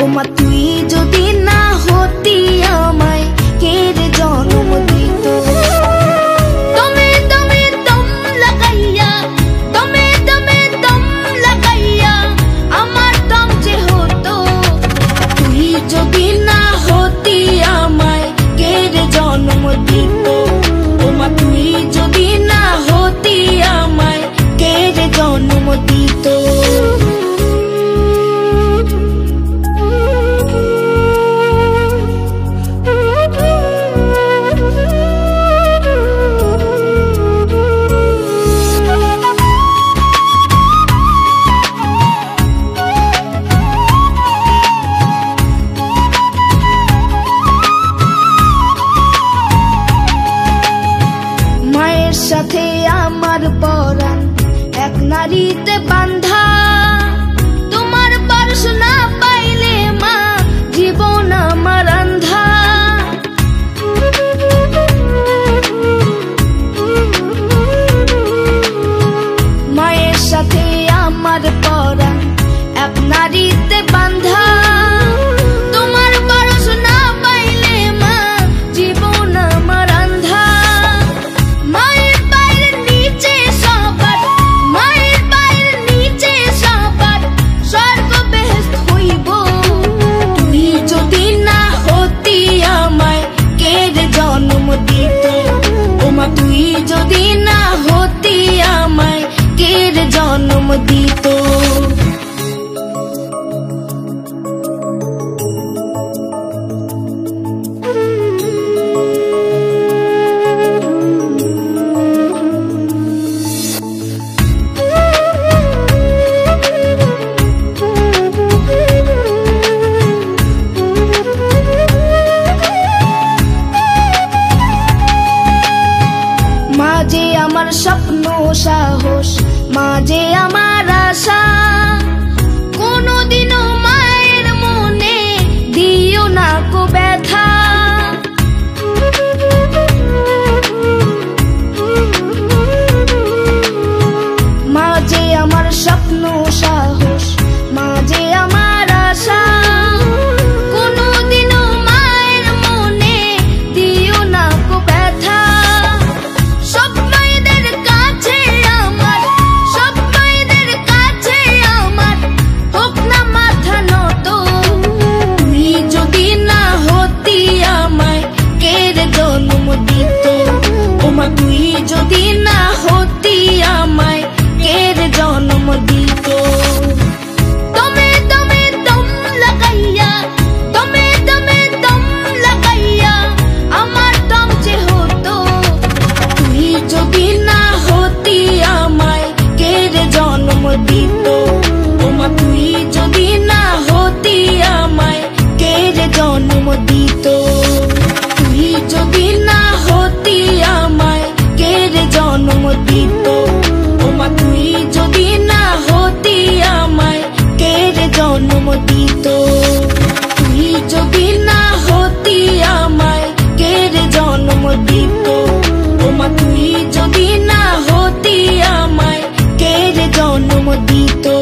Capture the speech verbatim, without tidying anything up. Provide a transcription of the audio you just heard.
ওমা তুই যদি না হতি আমায় কে রে জন্ম দিত। দমে দমে দম লাগাইয়া দমে দমে দম লাগাইয়া আমার দম যে হতো। তুই যদি না হতি আমায় কে রে জন্ম দিত। ওমা তুই যদি না হতি আমায় কে রে জন্ম দিত। মায়ের সাথে আমার পরাণ এক নারীতে বান্ধা। তোমার পরশ না পাইলে মা জীবন আমার আন্ধা। মায়ের সাথে আমার পরাণ এক নারীতে বান্ধা। তোমার পরশ না পাইলে মা জীবন আমার আন্ধা। মায়ের পায়ের নিচে সবার মায়ের পায়ের নিচে সবার স্বর্গ বেহেশত হইব। তুই যদি না হতি আমায় কে রে জন্ম দিত। ওমা তুই যদি না হতি আমায় কে রে জন্ম দিত। মাঝে আমার স্বপ্ন সাহস মাঝে আমার আশা। কোনদিনও মায়ের মনে দিও না কো ব্যথা। মাঝে আমার স্বপ্ন সাহস মাঝে আমার আশা। কোনদিনও মায়ের মনে দিও না কো ব্যথা। সব মায়েদের কাছে আমার সব মায়েদের কাছে আমার হোক না মাথা নত। তুই যদি না হতি আমায় কে রে জন্ম দিত। ওমা তুই যদি না হতি আমায় কে রে জন্ম দিত। দমে দমে দম লাগাইয়া দমে দমে দম লাগাইয়া আমার দম যে হতো। তুই যদি না হতি আমায় কে রে জন্ম দিত। ওমা তুই যদি না হতি আমায় কে রে জন্ম দিত। তুই যদি না হতি আমায় কে রে জন্ম দিত। ওমা তুই যদি না হতি আমায় কে রে জন্ম দিত। তুই যদি না হতি আমায় কে রে জন্ম দিত। ওমা তুই যদি না হতি আমায় কে রে জন্ম দিত।